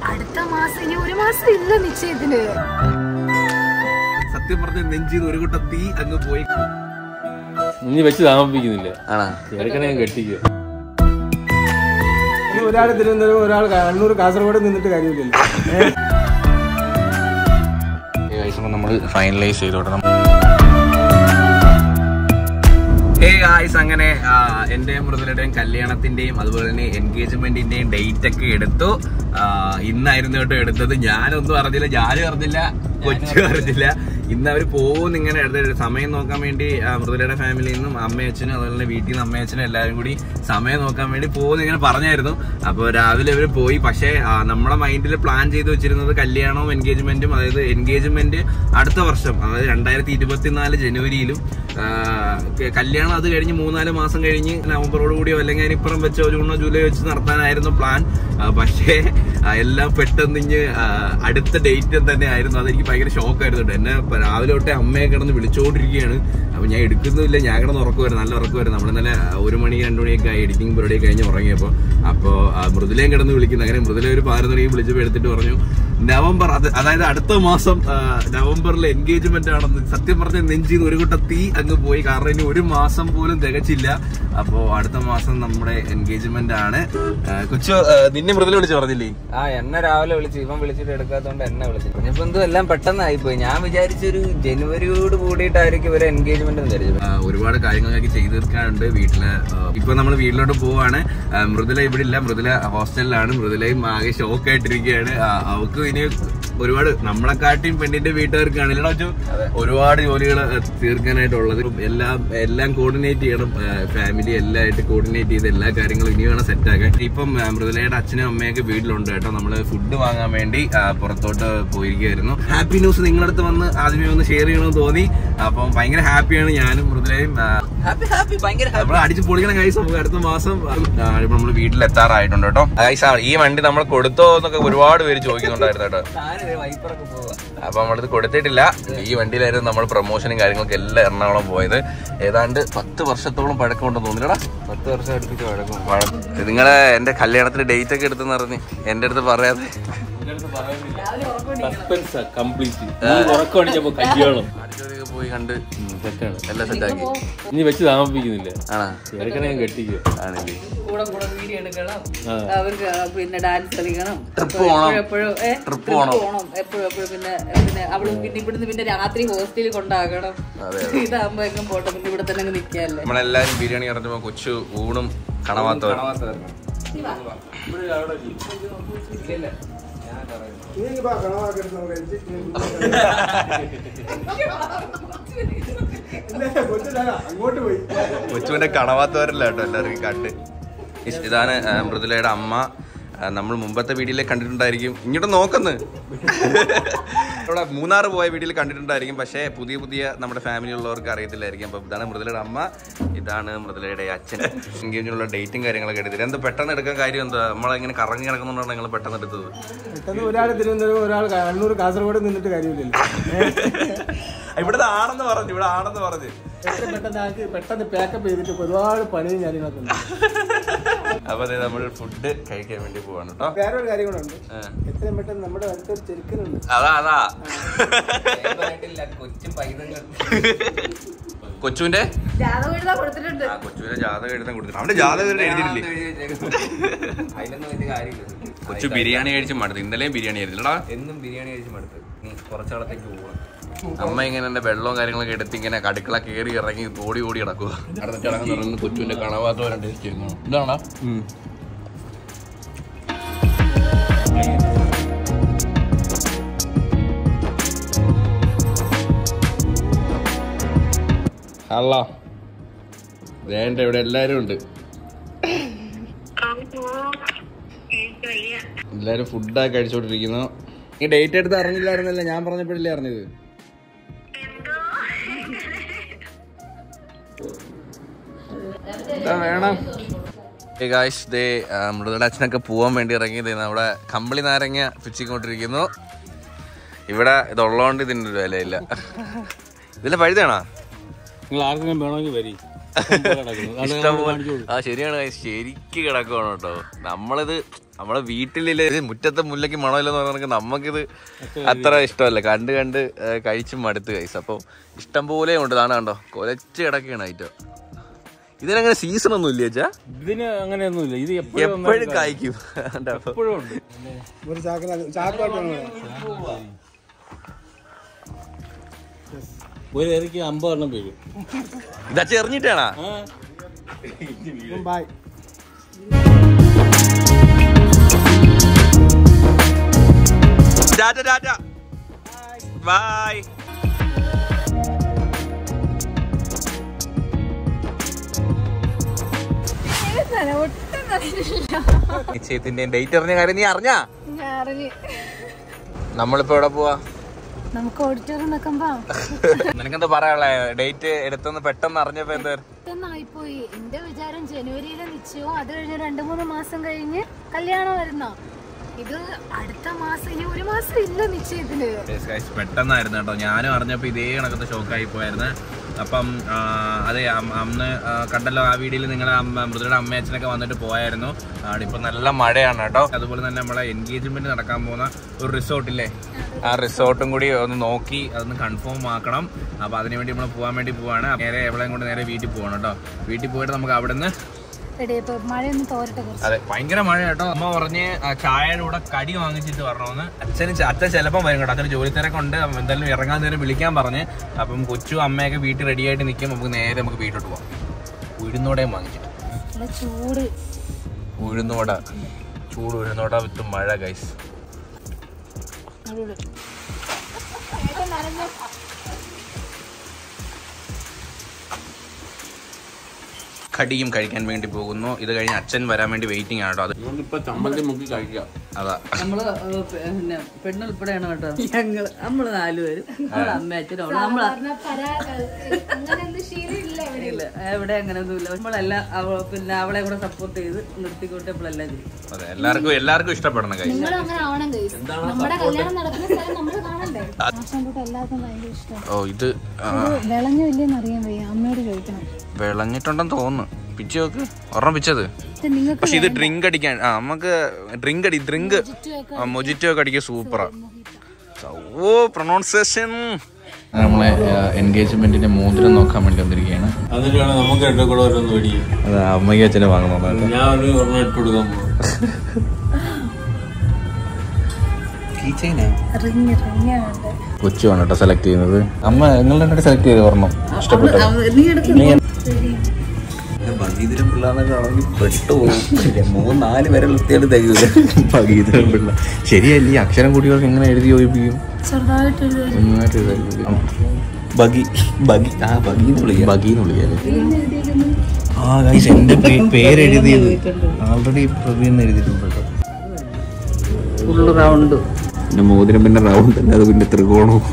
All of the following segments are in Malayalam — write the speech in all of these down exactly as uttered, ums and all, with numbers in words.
അടുത്ത മാസം ഇനി ഒരു മാസം ഇല്ല നിശ്ചയത്തിന്. സത്യം പറഞ്ഞ നെഞ്ചിന്ന് ഒരു കൂട്ടം തീ അങ്ങ് പോയി. ഇനി വെച്ച് താമസിക്കുന്നില്ല. ഇടയ്ക്കണേ കെട്ടിക്കുക. ഒരാൾ തിരുവനന്തപുരം, ഒരാൾ കണ്ണൂർ, കാസർഗോഡ് നിന്നിട്ട് കാര്യമില്ലല്ലോ. നമ്മൾ ഫൈനലൈസ് ചെയ്തോട്ടെ. ഹേ ഗായ്സ്, അങ്ങനെ എന്റെ മൃദുലയുടെയും കല്യാണത്തിന്റെയും അതുപോലെ തന്നെ എൻഗേജ്മെന്റിന്റെയും ഡേറ്റ് ഒക്കെ എടുത്തു. ഇന്നായിരുന്നു കേട്ടോ എടുത്തത്. ഞാനൊന്നും അറിഞ്ഞില്ല, ഞാനും അറിഞ്ഞില്ല, കൊച്ചും അറിഞ്ഞില്ല. ഇന്ന് അവർ പോകുന്ന ഇങ്ങനെ എടുത്ത സമയം നോക്കാൻ വേണ്ടി മൃദുലയുടെ ഫാമിലിയിൽ നിന്നും അമ്മയച്ഛനും അതുപോലെ തന്നെ വീട്ടിൽ നിന്ന് അമ്മയച്ഛനും എല്ലാവരും കൂടി സമയം നോക്കാൻ വേണ്ടി പോകുന്ന ഇങ്ങനെ പറഞ്ഞായിരുന്നു. അപ്പോൾ രാവിലെ അവർ പോയി. പക്ഷേ നമ്മുടെ മൈൻഡിൽ പ്ലാൻ ചെയ്ത് വെച്ചിരുന്നത് കല്യാണവും എൻഗേജ്മെന്റും, അതായത് എൻഗേജ്മെന്റ് അടുത്ത വർഷം, അതായത് രണ്ടായിരത്തി ഇരുപത്തിനാല് ജനുവരിയിലും, കല്യാണം അത് കഴിഞ്ഞ് മൂന്നാല് മാസം കഴിഞ്ഞ് നവംബറോട് കൂടിയോ അല്ലെങ്കിൽ അതിനിപ്പുറം വെച്ചോ ജൂണോ ജൂലൈ വെച്ച് നടത്താനായിരുന്നു പ്ലാൻ. പക്ഷേ എല്ലാം പെട്ടെന്ന് ഇഞ്ഞ് അടുത്ത ഡേറ്റ് തന്നെ ആയിരുന്നു. അതെനിക്ക് ഭയങ്കര ഷോക്കായിരുന്നു. എന്നെ രാവിലെ തൊട്ടേ അമ്മയെ കിടന്ന് വിളിച്ചുകൊണ്ടിരിക്കുകയാണ്. അപ്പൊ ഞാൻ എടുക്കുന്നില്ല, ഞാൻ കിടന്ന് ഉറക്കുമായിരുന്നു, നല്ല ഉറക്കുമായിരുന്നു. നമ്മളിന്നലെ ഒരു മണി രണ്ടു മണിയൊക്കെ ആയി എഡിറ്റിംഗ് പരിപാടി കഴിഞ്ഞ് ഉറങ്ങിയപ്പോൾ. അപ്പോൾ മൃദുലയും കിടന്ന് വിളിക്കുന്നു. അങ്ങനെ മൃദുല ഒരു പതിനൊന്ന് മണിക്ക് വിളിച്ചപ്പോൾ എടുത്തിട്ട് പറഞ്ഞു നവംബർ, അത് അതായത് അടുത്ത മാസം നവംബറിൽ എൻഗേജ്മെന്റ് ആണെന്ന്. സത്യം പറഞ്ഞ നെഞ്ചിന്ന് ഒരു കൂട്ടം തീ അങ്ങ് പോയി. കാരണം ഇനി ഒരു മാസം പോലും തികച്ചില്ല. അപ്പോ അടുത്ത മാസം നമ്മുടെ എൻഗേജ്മെന്റ് ആണ്. കൊച്ചു നിന്നെ മൃദുല വിളിച്ചു പറഞ്ഞില്ലേ? ആ, എന്നെ രാവിലെ വിളിച്ചു. ഇവൻ വിളിച്ചിട്ട് എടുക്കാത്തോണ്ട് എന്നെ വിളിച്ചു. ഇനിയിപ്പോ എന്തോ എല്ലാം പെട്ടെന്നായിപ്പോയി. ഞാൻ വിചാരിച്ചൊരു ജനുവരിയോട് കൂടിയിട്ടായിരിക്കും ഒരു എൻഗേജ്മെന്റ് വിചാരിച്ചത്. ഒരുപാട് കാര്യങ്ങളൊക്കെ ചെയ്തു തീർക്കാനുണ്ട് വീട്ടില്. ഇപ്പൊ നമ്മൾ വീട്ടിലോട്ട് പോവാണ്. മൃദുല ഇവിടെ ഇല്ല, മൃദുല ഹോസ്റ്റലിലാണ്. മൃദുലയും ആകെ ഷോക്കായിട്ടിരിക്കുകയാണ്. അവർക്ക് ഇനി ഒരുപാട് നമ്മളെക്കാട്ടിയും പെണ്ണിന്റെ വീട്ടുകാർക്കാണ് ഇല്ലടോ ഒരുപാട് ജോലികൾ തീർക്കാനായിട്ടുള്ളത്. എല്ലാം എല്ലാം കോർഡിനേറ്റ് ചെയ്യണം. ഫാമിലി എല്ലായിട്ട് കോർഡിനേറ്റ് ചെയ്ത് എല്ലാ കാര്യങ്ങളും ഇനി വേണം സെറ്റാക്കാൻ. ഇപ്പം മൃദുലയുടെ അച്ഛനും അമ്മയൊക്കെ വീട്ടിലുണ്ട് കേട്ടോ. നമ്മള് ഫുഡ് വാങ്ങാൻ വേണ്ടി പുറത്തോട്ട് പോയിരിക്കുകയായിരുന്നു. ഹാപ്പി ന്യൂസ് നിങ്ങളുടെ അടുത്ത് വന്ന് ആദ്യമേ ഒന്ന് ഷെയർ ചെയ്യണമെന്ന് തോന്നി. അപ്പം ഭയങ്കര ഹാപ്പിയാണ് ഞാനും മൃദുലയും. നമ്മൾ അടിച്ചു പൊളിക്കണം ഗൈസ്. നമുക്ക് അടുത്ത മാസം ഇപ്പൊ നമ്മള് വീട്ടിലെത്താറായിട്ടുണ്ട് കേട്ടോ ഗൈസ്. ഈ വണ്ടി നമ്മൾ കൊടുത്തോ എന്നൊക്കെ ഒരുപാട് പേര് ചോദിക്കുന്നുണ്ടായിരുന്നു കേട്ടോ. അപ്പൊ നമ്മളിത് കൊടുത്തിട്ടില്ല. ഈ വണ്ടിയിലായിരുന്നു നമ്മൾ പ്രൊമോഷനും കാര്യങ്ങളൊക്കെ എല്ലാം എറണാകുളം പോയത്. ഏതാണ്ട് പത്ത് വർഷത്തോളം പഴക്കമുണ്ടെന്ന് തോന്നില്ലടാ. പത്ത് വർഷം അടുപ്പിച്ച് പഴക്കം. നിങ്ങളെ എന്റെ കല്യാണത്തിന്റെ ഡേറ്റ് ഒക്കെ എടുത്തെന്ന് പറഞ്ഞ് എന്റെ അടുത്ത് പറയാതെ പോയി കണ്ട് എല്ലാം സെറ്റാക്കി. ഇനി വെച്ച് താമസിക്കുന്നില്ല. ഇടയ്ക്കണേ കെട്ടിക്കുക. ആണല്ലേ? അവർക്ക് പിന്നെ ഡാൻസ് കളിക്കണം, ട്രിപ്പ് പോകണം, എപ്പോഴും ട്രിപ്പ് പോകണം എപ്പോഴും എപ്പോഴും. പിന്നെ പിന്നെ അവിടെ പിന്നെ ഇവിടുന്ന് പിന്നെ രാത്രി ഹോസ്റ്റലിൽ കൊണ്ടാക്കണം. ഇതാകുമ്പോ എങ്ങും പോട്ടെ, പിന്നെ ഇവിടെ തന്നെ അങ്ങ് നിൽക്കാല്ലേ. നമ്മളെല്ലാരും ബിരിയാണി പറഞ്ഞപ്പോ കൊച്ചു ഊണും കണവാത്തോ. കൊച്ചുവിന്റെ കണവാത്തവരല്ല കേട്ടോ എല്ലാവർക്കും കണ്ട്. ഇതാണ് മൃദുലയുടെ അമ്മ. നമ്മൾ മുമ്പത്തെ വീഡിയോയിൽ കണ്ടിട്ടുണ്ടായിരിക്കും. ഇങ്ങോട്ട് നോക്കുന്നു ഇവിടെ മൂന്നാർ പോയ വീഡിയോയിൽ കണ്ടിട്ടുണ്ടായിരിക്കും. പക്ഷേ പുതിയ പുതിയ നമ്മുടെ ഫാമിലി ഉള്ളവർക്ക് അറിയത്തില്ലായിരിക്കും. അപ്പം ഇതാണ് മൃദുലയുടെ അമ്മ, ഇതാണ് മൃദുലയുടെ അച്ഛൻ. എൻഗേജിനുള്ള ഡേറ്റും കാര്യങ്ങളൊക്കെ എടുത്തില്ല. എന്താ പെട്ടെന്ന് എടുക്കാൻ കാര്യം എന്താ? നമ്മളിങ്ങനെ കറങ്ങി കിടക്കുന്നുണ്ടാണ് ഞങ്ങൾ പെട്ടെന്ന് എടുത്തത്. പെട്ടെന്ന് ഒരാൾ തിരുവനന്തപുരം, ഒരാൾ കണ്ണൂർ, കാസർഗോഡ് നിന്നിട്ട് കാര്യമില്ലല്ലോ. ഇവിടുത്തെ ആണെന്ന് പറഞ്ഞു, ഇവിടെ ആണെന്ന് പറഞ്ഞു പെട്ടെന്ന് പെട്ടെന്ന് പാക്കപ്പ് ചെയ്തിട്ട് ഒരുപാട് പണിയും കാര്യങ്ങളൊക്കെ ഉണ്ട്. അപ്പൊ നമ്മൾ ഫുഡ് കഴിക്കാൻ വേണ്ടി പോവാണ് കേട്ടോ. വേറൊരു കാര്യം കൂടെ ഉണ്ട്. എത്രയും പെട്ടെന്ന് നമ്മുടെ അടുത്തൊരു ചെറുക്കനുണ്ട്. അതാ അതാ കൊച്ചും പൈതങ്ങൾ. കൊച്ചുവിന്റെ ജാതകം എഴുതാൻ കൊടുത്തിട്ടുണ്ട്. കൊച്ചുവിന്റെ ജാതകം എഴുതാൻ കൊടുത്തിട്ടുണ്ട്. അവന്റെ ജാതകം എഴുതിയിട്ടില്ലേ? അതിനൊന്നും വലിയ കാര്യമില്ല. കൊച്ചു ബിരിയാണി കഴിച്ച് മടുത്തു. ഇന്നലെയും ബിരിയാണി ആയിരുന്നില്ലടാ. എന്നും ബിരിയാണി കഴിച്ച് മടുത്ത്. നീ കുറച്ചാളത്തേക്ക് പോകണം. അമ്മ ഇങ്ങനെ എന്റെ വെള്ളവും കാര്യങ്ങളൊക്കെ എടുത്ത് ഇങ്ങനെ അടുക്കള കയറി ഇറങ്ങി ഓടി ഓടി കിടക്കുക. അടുത്ത ചടങ്ങ് തുടങ്ങുന്ന കൊച്ചുവിന്റെ കണവാത്ത ടേസ്റ്റ് ചെയ്യുന്നു. ഇതാണോ? അല്ല വേണ്ട, ഇവിടെ എല്ലാരും ഉണ്ട്. എല്ലാരും ഫുഡൊക്കെ കഴിച്ചോണ്ടിരിക്കുന്നു. ഈ ഡേറ്റ് എടുത്ത് അറിഞ്ഞില്ലായിരുന്നല്ലേ? ഞാൻ പറഞ്ഞപ്പോഴല്ലേ അറിഞ്ഞത്. എന്താ വേണം? മൃദുലയുടെ അച്ഛനൊക്കെ പോവാൻ വേണ്ടി ഇറങ്ങിയത് നമ്മുടെ കമ്പിളി നാരങ്ങ പിച്ചിക്കൊണ്ടിരിക്കുന്നു. ഇവിടെ ഇതുള്ളതുകൊണ്ട് ഇതിൻ്റെ ഒരു വിലയില്ല. ഇതിലെ പഴുതാണോ? നിങ്ങൾ ആർക്കെങ്കിലും വേണമെങ്കിൽ വരി. ഇഷ്ടംപോലെ. ആ ശരിയാണ്, ശരിക്ക് കിടക്കുവാണ് കേട്ടോ. നമ്മളിത് നമ്മളെ വീട്ടിലില്ല, മുറ്റത്തെ മുല്ലയ്ക്ക് മണമില്ലെന്ന് പറഞ്ഞാൽ നമുക്കിത് അത്ര ഇഷ്ടമല്ല. കണ്ട് കണ്ട് കഴിച്ചും മടുത്ത് കൈസ്. അപ്പോൾ ഇഷ്ടം പോലെ ഉണ്ട്. ഇതാണ് കണ്ടോ, കൊലച്ച് കിടക്കുകയാണ് ഐറ്റം. ഇതിനങ്ങനെ സീസൺ ഒന്നും ഇല്ല ചേച്ചാ? ഇതിന് അങ്ങനെയൊന്നുമില്ല, ഇത് എപ്പോഴും കായ്ക്കും. എപ്പോഴും ഉണ്ട്. ഒരു ഇറക്കി അമ്പതെണ്ണം വീഴും. ഇതാ ചെറിഞ്ഞിട്ടാണാ? ബൈ. Tata tata bye. നിശ്ചയത്തിന്റെ ഡേറ്റ് അറിഞ്ഞ കാര്യം നീ അറിഞ്ഞാ? നമ്മളിപ്പോ എവിടെ പോവാ? നമുക്ക് ഓഡിറ്റോറിയം വെക്കുമ്പോ നിനക്കെന്താ പറയാനുള്ള? ഡേറ്റ് എടുത്തെന്ന് പെട്ടെന്ന് അറിഞ്ഞപ്പോ എന്താ? പെട്ടെന്നായിപ്പോയി. എന്റെ വിചാരം ജനുവരിയിലെ നിശ്ചയവും അത് കഴിഞ്ഞ് രണ്ടു മൂന്ന് മാസം കഴിഞ്ഞ് കല്യാണം വരുന്ന. ഇത് അടുത്ത മാസം, ഇനി ഒരു മാസം ഇല്ല നിശ്ചയത്തിന്. പെട്ടെന്നായിരുന്നു കേട്ടോ. ഞാനും അറിഞ്ഞപ്പോ ഇതേ കണക്കത്തെ ഷോക്കായി പോയായിരുന്നു. അപ്പം അതെ, അന്ന് കണ്ടല്ലോ ആ വീഡിയോയിൽ നിങ്ങളെ മൃദുലയുടെ അമ്മയച്ഛനൊക്കെ വന്നിട്ട് പോയായിരുന്നു. ഇപ്പൊ നല്ല മഴയാണ് കേട്ടോ. അതുപോലെ തന്നെ നമ്മളെ എൻഗേജ്മെന്റ് നടക്കാൻ പോകുന്ന ഒരു റിസോർട്ടില്ലേ, ആ റിസോർട്ടും കൂടി ഒന്ന് നോക്കി അതൊന്ന് കൺഫേം ആക്കണം. അപ്പൊ അതിനുവേണ്ടി നമ്മൾ പോകാൻ വേണ്ടി പോവാണ്. നേരെ എവിടെയും കൊണ്ട് നേരെ വീട്ടിൽ പോകണം കേട്ടോ. വീട്ടിൽ പോയിട്ട് നമുക്ക് അവിടെ നിന്ന് അതെ, ഭയങ്കര മഴ കേട്ടോ. അമ്മ പറഞ്ഞ് ചായയുടെ കൂടെ കടി വാങ്ങിച്ചിട്ട് വരണമെന്ന്. അച്ഛന് അച്ഛൻ ചിലപ്പം വരും കേട്ടോ. അച്ഛന് ജോലി തിരക്കുണ്ട്, എന്തായാലും ഇറങ്ങാൻ നേരം വിളിക്കാൻ പറഞ്ഞ്. അപ്പം കൊച്ചു അമ്മയൊക്കെ വീട്ടിൽ റെഡി ആയിട്ട് നിൽക്കും. നമുക്ക് നേരെ നമുക്ക് വീട്ടിലോട്ട് പോവാം. ഉഴുന്നോടയും വാങ്ങിച്ചിട്ട് ചൂട് ഉഴുന്നോട ചൂട് ഉഴുന്നോട വിത്ത് മഴ ഗൈസ്. കടിയും കഴിക്കാൻ വേണ്ടി പോകുന്നു. ഇത് കഴിഞ്ഞ് അച്ഛൻ വരാൻ വേണ്ടി വെയിറ്റിംഗ് ആണ് കേട്ടോ. അത് ഇപ്പൊ ചമ്മന്തി മുക്കി കഴിക്കാം. അതാ നമ്മള് പിന്നെ പെണ്ണുൾപ്പെടെയാണ് കേട്ടോ. ഞങ്ങള് നമ്മള് നാലുപേരും നമ്മളെ അമ്മ അച്ഛനും നമ്മള് എവിടെ അങ്ങനെയൊന്നും ഇല്ല. നമ്മളെല്ലാം പിന്നെ അവളെ കൂടെ സപ്പോർട്ട് ചെയ്ത് നിർത്തിക്കൊണ്ടപ്പോഴെല്ലാം ചെയ്യും. അതെ, എല്ലാവർക്കും എല്ലാവർക്കും ഇഷ്ടപ്പെടണം കൈ. ഓ ഇത് വിളഞ്ഞില്ലെന്ന് അറിയാൻ വയ്യ, അമ്മയോട് ചോദിക്കണം. വിളഞ്ഞിട്ടുണ്ടെന്ന് തോന്നുന്നു. പിച്ച് നോക്ക്, ഒരെണ്ണം പിച്ചത്. പക്ഷെ ഇത് ഡ്രിങ്ക് അടിക്കാൻ, ആ നമുക്ക് ഡ്രിങ്ക് അടി ഡ്രിങ്ക് മൊജിറ്റോ ഒക്കെ അടിക്കാൻ സൂപ്പറാ. ഓ പ്രൊണൗൺസിയേഷൻ. നമ്മളെ എൻഗേജ്മെന്റിന്റെ മോതിരം നോക്കാൻ വേണ്ടി വന്നിരിക്കുകയാണ്. അതിലാണ് നമുക്ക് രണ്ടു കൂടെ ഓരോന്ന് മേടിക്കും. അതെ, അമ്മയ്ക്ക് അച്ഛനെ വാങ്ങണം. ഞാൻ ഒരു ഒരെണ്ണം ഇട്ട് കൊടുക്കാൻ പോകും. കൊച്ചു ആണ് കേട്ടോ സെലക്ട് ചെയ്യുന്നത്. അമ്മ നിങ്ങളുടെ സെലക്ട് ചെയ്ത് ഒരെണ്ണം ഇഷ്ടപ്പെട്ടു. ഭഗീതരം പിള്ള എന്നൊക്കെ ആണെങ്കിൽ പെട്ടുപോകും. മൂന്ന് നാല് വരെ വൃത്തിയായിട്ട് തയ്യൂല ഭഗീതരം പിള്ള. ശരിയല്ല, ഈ അക്ഷരം കുട്ടികൾക്ക് എങ്ങനെ എഴുതി യോജിപ്പിക്കും? ബഗി ബഗി ആ ബഗീന്ന് വിളിക്കാം, ബഗീന്ന് വിളിക്കാം. ആ ഗൈസ്, എന്റെ പേരെഴുതിയത് ആൾറെഡി പ്രവീൺ എഴുതിയിട്ടുണ്ട് കേട്ടോ. Full round. പിന്നെ മോതിരം പിന്നെ റൗണ്ട് തന്നെ, അത് പിന്നെ ത്രികോണവും.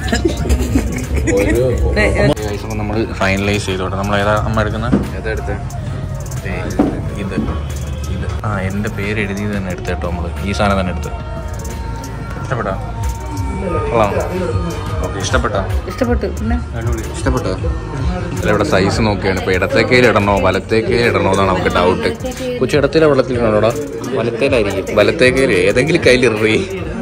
നമ്മൾ ഫൈനലൈസ് ചെയ്തോട്ടെ. നമ്മൾ ഏതാ അമ്മ എടുക്കുന്നത്? ഏതാ എടുത്ത്? ഇത് ഇത് ആ എൻ്റെ പേര് എഴുതിയത് തന്നെ എടുത്ത് കേട്ടോ. നമ്മൾ ഈ സാധനം തന്നെ എടുത്ത്. ഇഷ്ടപ്പെട്ടോ? കൊള്ളാം. ഓക്കെ, ഇഷ്ടപ്പെട്ടോ? ഇഷ്ടപ്പെട്ടു. പിന്നെ ഇഷ്ടപ്പെട്ടോ? അല്ല, ഇവിടെ സൈസ് നോക്കിയാണ്. ഇപ്പോൾ ഇടത്തേക്കയിൽ ഇടണോ വലത്തേക്കയിൽ ഇടണോ എന്നാണ് നമുക്ക് ഡൗട്ട്. കൊച്ചു ഇടത്തേല വെള്ളത്തിലിടണോടാ? വലത്തേലായിരിക്കും. വലത്തേക്കയിൽ ഏതെങ്കിലും കയ്യിൽ ഇറങ്ങി.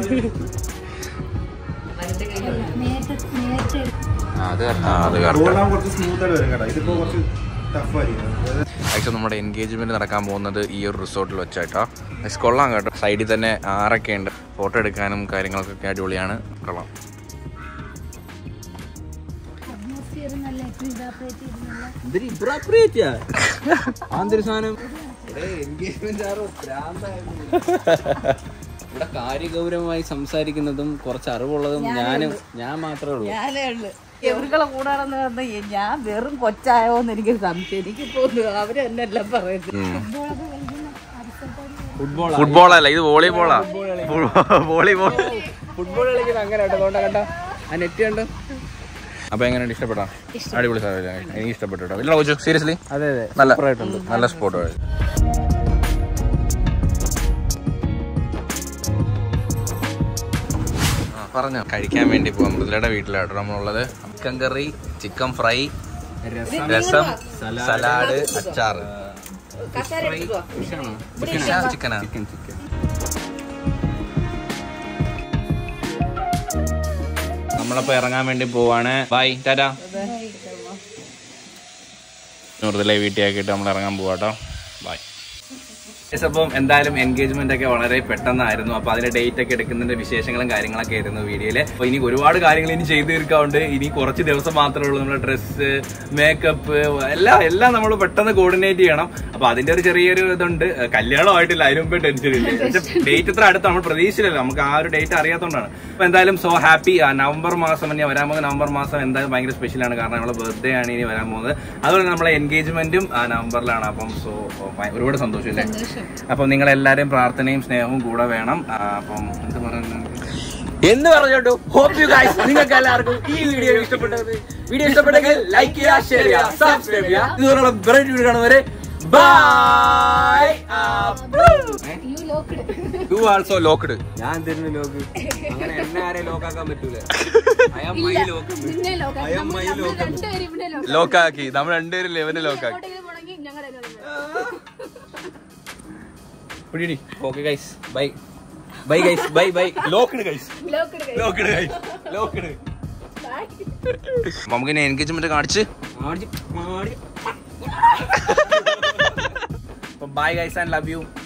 ആക്ച്വലി നമ്മുടെ എൻഗേജ്മെന്റ് നടക്കാൻ പോകുന്നത് ഈ ഒരു റിസോർട്ടിൽ വെച്ചായിട്ടാ. കൊള്ളാം കേട്ടോ. സൈഡിൽ തന്നെ ആറൊക്കെ ഉണ്ട്, ഫോട്ടോ എടുക്കാനും കാര്യങ്ങളൊക്കെ അടിപൊളിയാണ്. കൊള്ളാം. ഇവിടെ കാര്യഗൗരവമായി സംസാരിക്കുന്നതും കുറച്ച് അറിവുള്ളതും ഞാനും ഞാൻ മാത്രമേ ഉള്ളൂ. ഞാനേ ഉള്ളു എവർക്കുള്ള കൂടാണെന്ന് പറഞ്ഞ ഞാൻ വെറും കൊച്ചായോന്ന് എനിക്ക് സംശയം. എനിക്ക് തോന്നുന്നു അവര് തന്നെ എല്ലാം പറയുന്നത്. ഫുട്ബോൾ അല്ല, ഇത് വോളിബോളാ. വോളിബോൾ ഫുട്ബോൾ കളിക്കുന്നത് അങ്ങനെ കേട്ടോ. അതുകൊണ്ടാ കേട്ടോ ആ നെറ്റ് കണ്ടോ. അപ്പൊ എങ്ങനെയുണ്ട്? ഇഷ്ടപ്പെട്ടോ? അടിപൊളി സാധനം, എനിക്ക് ഇഷ്ടപ്പെട്ടു കേട്ടോ. ഇല്ല കോച്ചു, സീരിയസ്ലി അതെ അതെ നല്ല നല്ല സ്പോട്ട്. പറഞ്ഞു കഴിക്കാൻ വേണ്ടി പോകാം. മൃദുലയുടെ വീട്ടിലാട്ടോ നമ്മളുള്ളത്. ചിക്കൻ കറി, ചിക്കൻ ഫ്രൈ, രസം, സലാഡ്, അച്ചാർ. കസേര എടുത്തിട്ട് വാ. ചിക്കനാ? നമ്മളപ്പോ ഇറങ്ങാൻ വേണ്ടി പോവാണ്. ബൈ, ടാറ്റാ. നൂറിലെ വീട്ടിലാക്കിയിട്ട് നമ്മൾ ഇറങ്ങാൻ പോവാട്ടോ. ബൈ. അപ്പം എന്തായാലും എൻഗേജ്മെന്റ് ഒക്കെ വളരെ പെട്ടെന്നായിരുന്നു. അപ്പൊ അതിന്റെ ഡേറ്റ് ഒക്കെ എടുക്കുന്നതിന്റെ വിശേഷങ്ങളും കാര്യങ്ങളൊക്കെ ആയിരുന്നു വീഡിയോയില്. അപ്പൊ ഇനി ഒരുപാട് കാര്യങ്ങൾ ഇനി ചെയ്തു തീർക്കാറുണ്ട്. ഇനി കുറച്ച് ദിവസം മാത്രമേ ഉള്ളൂ. നമ്മുടെ ഡ്രസ്സ്, മേക്കപ്പ് എല്ലാം എല്ലാം നമ്മൾ പെട്ടെന്ന് കോർഡിനേറ്റ് ചെയ്യണം. അപ്പൊ അതിന്റെ ഒരു ചെറിയൊരു ഇതുണ്ട്. കല്യാണമായിട്ടില്ല, അതിന് മുമ്പേ ടെൻഷൻ ഇല്ല. പക്ഷെ ഡേറ്റ് ഇത്ര അടുത്ത് നമ്മൾ പ്രതീക്ഷിച്ചില്ലല്ലോ, നമുക്ക് ആ ഒരു ഡേറ്റ് അറിയാത്തതുകൊണ്ടാണ്. അപ്പൊ എന്തായാലും സോ ഹാപ്പി. നവംബർ മാസം ഇനി വരാൻ പോകുന്ന നവംബർ മാസം എന്തായാലും ഭയങ്കര സ്പെഷ്യലാണ്. കാരണം നമ്മളെ ബർത്ത്ഡേ ആണ് ഇനി വരാൻ പോകുന്നത്. അതുപോലെ നമ്മളെ എൻഗേജ്മെന്റും നവംബറിലാണ്. അപ്പം സോ ഒരുപാട് സന്തോഷം ഇല്ലേ. അപ്പം നിങ്ങളെല്ലാവരും പ്രാർത്ഥനയും സ്നേഹവും കൂടെ വേണം. അപ്പം എന്ത് പറയുന്നത് എന്ന് പറഞ്ഞോട്ടു. ഹോപ്പ് യു ഗൈസ്, നിങ്ങൾക്ക് എല്ലാവർക്കും ഈ വീഡിയോ ഇഷ്ടപ്പെട്ടത് വീഡിയോ ഇഷ്ടപ്പെട്ടെങ്കിൽ ലൈക്ക് ചെയ്യുക, ഷെയർ ചെയ്യുക, സബ്സ്ക്രൈബ് ചെയ്യുക. ഇതുപോലുള്ള വെറൈറ്റി വീഡിയോ കാണുന്നവരെ ബൈ. You also locked. ഞാൻ തരുന്ന ലോക്ക് അങ്ങനെ എന്നെ ആരെയും ലോക്കാക്കാൻ പറ്റൂല. ലോക്കാക്കി നമ്മൾ രണ്ടുപേരും ലെവന് ലോക്കാക്കി. Okay guys, bye bye guys, bye bye. Locked guys, locked guys, locked. നമുക്ക് ഇനി എൻഗേജ്മെന്റ് കാണിച്ച് bye guys and love U.